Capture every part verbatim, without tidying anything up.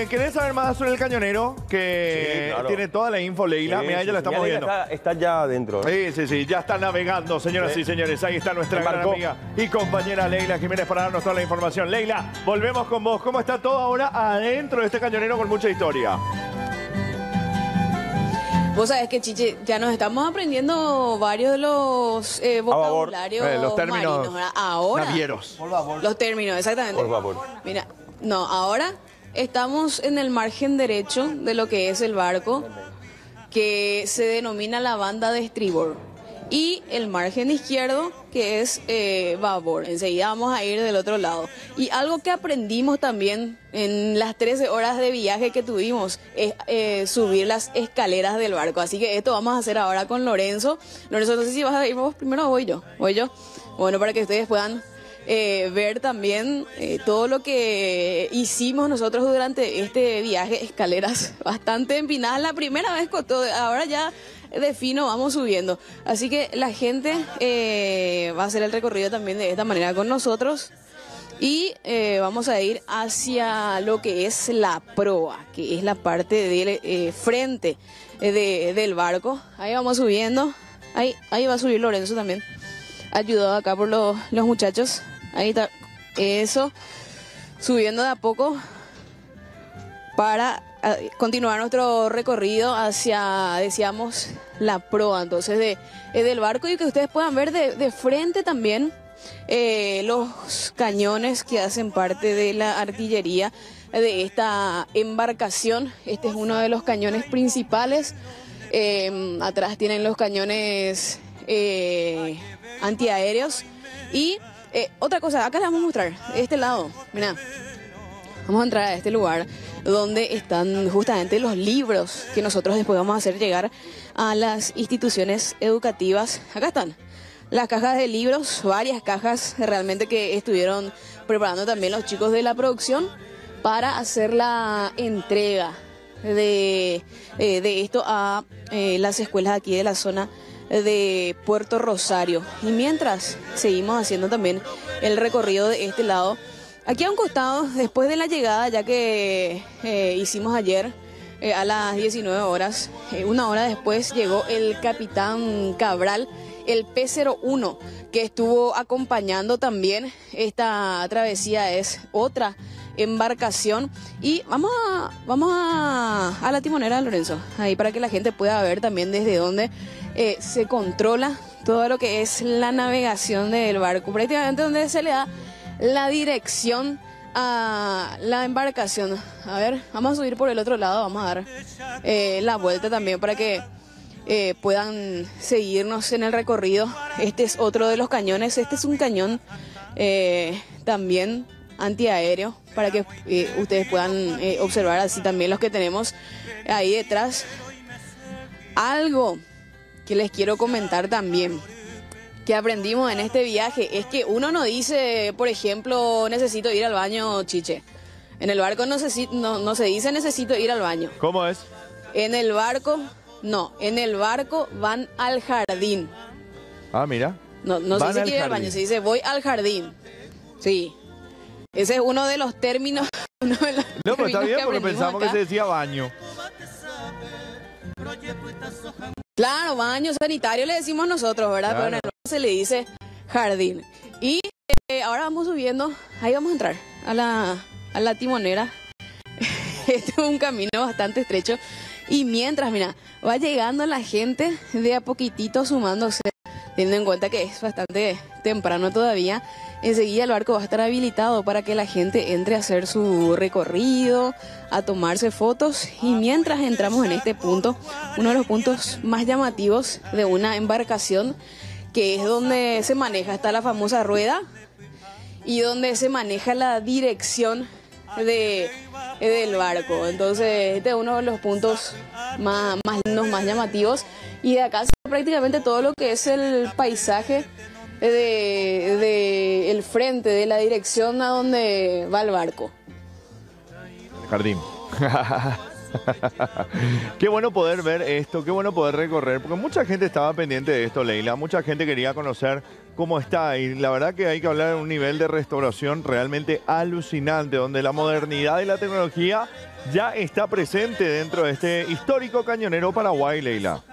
Eh, ¿Querés saber más sobre el cañonero? Que Sí, claro. tiene toda la info, Leila. Sí, Mira, sí, ya la sí, estamos ya viendo. Está, está ya adentro. Sí, sí, sí, ya está navegando, señoras Sí. y señores. Ahí está nuestra gran Embarcó. amiga y compañera Leila Jiménez para darnos toda la información. Leila, volvemos con vos. ¿Cómo está todo ahora adentro de este cañonero con mucha historia? Vos sabés que, Chiche, ya nos estamos aprendiendo varios de los eh, vocabularios Eh, los términos marinos, ¿verdad? Ahora, navieros. los términos, exactamente. Por favor. Mira, no, ahora estamos en el margen derecho de lo que es el barco, que se denomina la banda de estribor, y el margen izquierdo, que es eh, babor. Enseguida vamos a ir del otro lado. Y algo que aprendimos también en las trece horas de viaje que tuvimos es eh, subir las escaleras del barco. Así que esto vamos a hacer ahora con Lorenzo. Lorenzo, no sé si vas a ir vos primero o voy yo. Voy yo. Bueno, para que ustedes puedan eh, ver también eh, todo lo que hicimos nosotros durante este viaje. Escaleras bastante empinadas. La primera vez con todo, ahora ya de fino vamos subiendo. Así que la gente eh, va a hacer el recorrido también de esta manera con nosotros. Y eh, vamos a ir hacia lo que es la proa, que es la parte del eh, frente de, del barco. Ahí vamos subiendo. Ahí, ahí va a subir Lorenzo también, ayudado acá por los, los muchachos. Ahí está. Eso. Subiendo de a poco para eh, continuar nuestro recorrido hacia, decíamos, la proa, entonces, de, eh, del barco, y que ustedes puedan ver de, de frente también eh, los cañones que hacen parte de la artillería de esta embarcación. Este es uno de los cañones principales. Eh, atrás tienen los cañones eh, antiaéreos. Y eh, otra cosa, acá les vamos a mostrar, de este lado, mirá. Vamos a entrar a este lugar donde están justamente los libros que nosotros después vamos a hacer llegar a las instituciones educativas. Acá están las cajas de libros, varias cajas realmente que estuvieron preparando también los chicos de la producción para hacer la entrega de, eh, de esto a eh, las escuelas aquí de la zona de Puerto Rosario. Y mientras seguimos haciendo también el recorrido de este lado, aquí a un costado, después de la llegada, ya que eh, hicimos ayer eh, a las diecinueve horas, eh, una hora después llegó el capitán Cabral, el P cero uno, que estuvo acompañando también esta travesía. Es otra embarcación. Y vamos a, vamos a, a la timonera, Lorenzo, ahí para que la gente pueda ver también desde dónde eh, se controla todo lo que es la navegación del barco, prácticamente donde se le da la dirección a la embarcación. A ver, vamos a subir por el otro lado, vamos a dar eh, la vuelta también para que eh, puedan seguirnos en el recorrido. Este es otro de los cañones. Este es un cañón eh, también antiaéreo, para que eh, ustedes puedan eh, observar así también los que tenemos ahí detrás. Algo que les quiero comentar también, que aprendimos en este viaje, es que uno no dice, por ejemplo, necesito ir al baño, Chiche. En el barco no se, no, no se dice necesito ir al baño. ¿Cómo es? En el barco, no. En el barco van al jardín. Ah, mira. No, no se Van dice al que ir al jardín. baño, se dice voy al jardín. Sí. Ese es uno de los términos. Uno de los No, pero está términos bien que porque aprendimos pensamos que acá. se decía baño. Claro, baño sanitario le decimos nosotros, ¿verdad? Claro. Pero en el barco se le dice jardín. Y eh, ahora vamos subiendo, ahí vamos a entrar a la, a la timonera. Este es un camino bastante estrecho. Y mientras, mira, va llegando la gente de a poquitito sumándose, teniendo en cuenta que es bastante temprano todavía. Enseguida el barco va a estar habilitado para que la gente entre a hacer su recorrido, a tomarse fotos. Y mientras entramos en este punto, uno de los puntos más llamativos de una embarcación, que es donde se maneja, está la famosa rueda y donde se maneja la dirección de, del barco. Entonces este es uno de los puntos más, más lindos, más llamativos. Y de acá se ve prácticamente todo lo que es el paisaje de, de el frente, de la dirección a donde va el barco. Jardín. Qué bueno poder ver esto, qué bueno poder recorrer, porque mucha gente estaba pendiente de esto, Leila. Mucha gente quería conocer cómo está y la verdad que hay que hablar de un nivel de restauración realmente alucinante, donde la modernidad y la tecnología ya está presente dentro de este histórico cañonero Paraguay, Leila.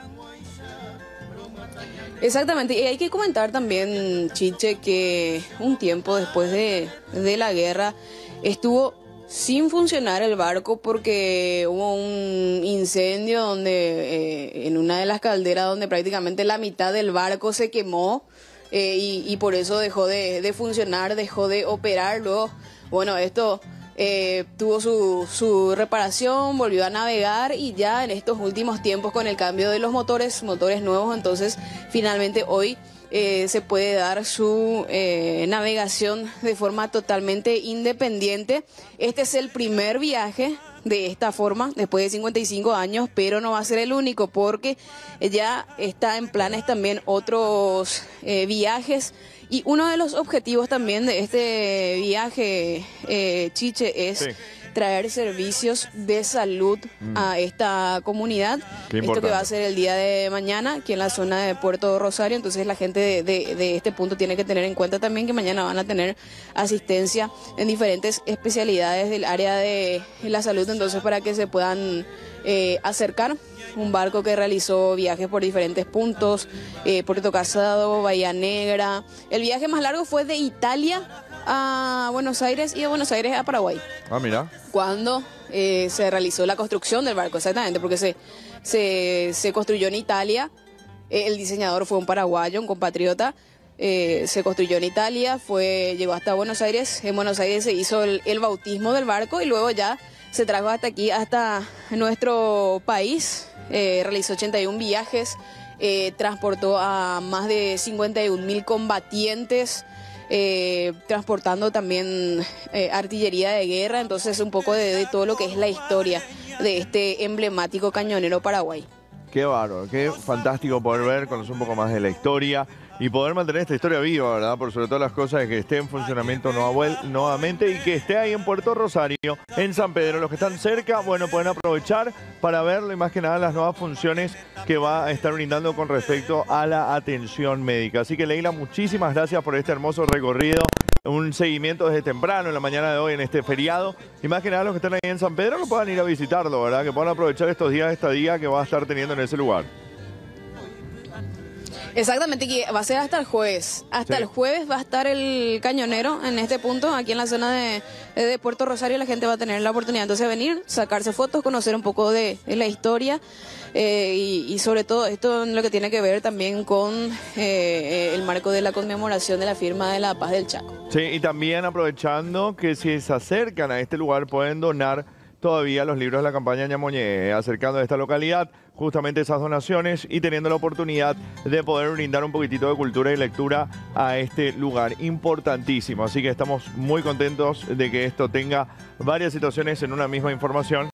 Exactamente, y hay que comentar también, Chiche, que un tiempo después de, de la guerra estuvo sin funcionar el barco porque hubo un incendio donde eh, en una de las calderas donde prácticamente la mitad del barco se quemó eh, y, y por eso dejó de, de funcionar, dejó de operar. Luego, bueno, esto eh, tuvo su, su reparación, volvió a navegar y ya en estos últimos tiempos con el cambio de los motores, motores nuevos, entonces finalmente hoy Eh, se puede dar su eh, navegación de forma totalmente independiente. Este es el primer viaje de esta forma después de cincuenta y cinco años, pero no va a ser el único porque ya está en planes también otros eh, viajes. Y uno de los objetivos también de este viaje, eh, Chiche, es sí. traer servicios de salud mm. a esta comunidad. Esto que va a ser el día de mañana aquí en la zona de Puerto Rosario. Entonces la gente de, de, de este punto tiene que tener en cuenta también que mañana van a tener asistencia en diferentes especialidades del área de la salud. Entonces para que se puedan eh, acercar. Un barco que realizó viajes por diferentes puntos, eh, Puerto Casado, Bahía Negra. El viaje más largo fue de Italia a Buenos Aires y de Buenos Aires a Paraguay. Ah, mira. Cuando eh, se realizó la construcción del barco, exactamente, porque se, se, se construyó en Italia. Eh, el diseñador fue un paraguayo, un compatriota. Eh, se construyó en Italia, fue, llegó hasta Buenos Aires. En Buenos Aires se hizo el, el bautismo del barco y luego ya se trajo hasta aquí, hasta nuestro país. Eh, realizó ochenta y un viajes, eh, transportó a más de cincuenta y un mil combatientes, eh, transportando también eh, artillería de guerra. Entonces un poco de, de todo lo que es la historia de este emblemático cañonero Paraguay. Qué bárbaro, qué fantástico poder ver, conocer un poco más de la historia y poder mantener esta historia viva, ¿verdad? Por sobre todas las cosas, de que esté en funcionamiento nuevamente y que esté ahí en Puerto Rosario, en San Pedro. Los que están cerca, bueno, pueden aprovechar para verlo y más que nada las nuevas funciones que va a estar brindando con respecto a la atención médica. Así que, Leila, muchísimas gracias por este hermoso recorrido. Un seguimiento desde temprano en la mañana de hoy en este feriado. Y más que nada los que están ahí en San Pedro que puedan ir a visitarlo, ¿verdad? Que puedan aprovechar estos días de estadía que va a estar teniendo en ese lugar. Exactamente, que va a ser hasta el jueves. Hasta sí. el jueves va a estar el cañonero en este punto, aquí en la zona de, de Puerto Rosario. La gente va a tener la oportunidad entonces de venir, sacarse fotos, conocer un poco de, de la historia eh, y, y sobre todo esto en lo que tiene que ver también con eh, el marco de la conmemoración de la firma de la paz del Chaco. Sí, y también aprovechando que si se acercan a este lugar pueden donar todavía los libros de la campaña Ñamoñé, acercando a esta localidad justamente esas donaciones y teniendo la oportunidad de poder brindar un poquitito de cultura y lectura a este lugar importantísimo. Así que estamos muy contentos de que esto tenga varias situaciones en una misma información.